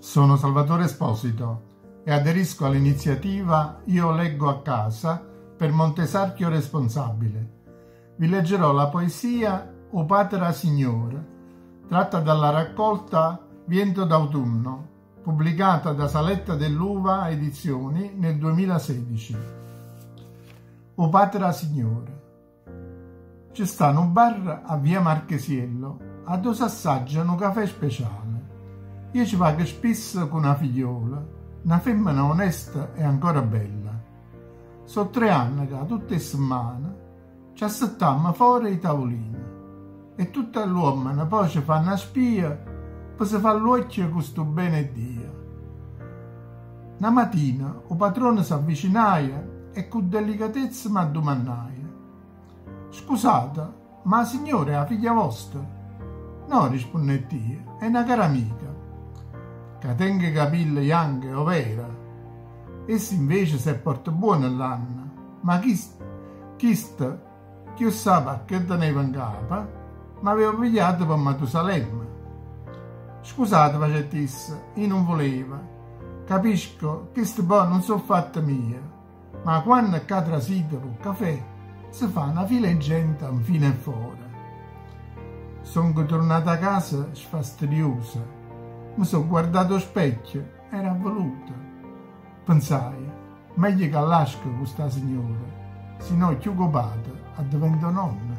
Sono Salvatore Esposito e aderisco all'iniziativa Io leggo a casa per Montesarchio Responsabile. Vi leggerò la poesia O Patera Signore, tratta dalla raccolta Viento d'autunno, pubblicata da Saletta dell'Uva Edizioni nel 2016. O Patera Signore. C'è sta un bar a via Marchesiello, a dove s'assaggiano un caffè speciale. Io ci pago spesso con una figliola, una femmina onesta e ancora bella. So 3 anni che tutte le settimane ci assettiamo fuori i tavolini e tutte le uomini poi ci fanno una spia per si fare l'occhio con sto bene Dio. Una mattina il padrone si avvicinaia e con delicatezza mi addomandaia: «Scusate, ma la signora è la figlia vostra?» «No», rispondetti io, «è una cara amica, che tenga i capelli bianchi o vera. Essa invece si porta buona l'anno, ma chi sa che teneva in capo, mi aveva pigliato per Matusalemme. Scusate, facettessa, io non volevo. Capisco che queste poi non sono fatte mie, ma quando è trasito per il caffè, si fa una fila di gente fino e fuori. Sono tornata a casa sfastidiosa. Mi sono guardato allo specchio, era voluta. Pensai, meglio che lascio questa signora, se no più copata, a diventare nonna.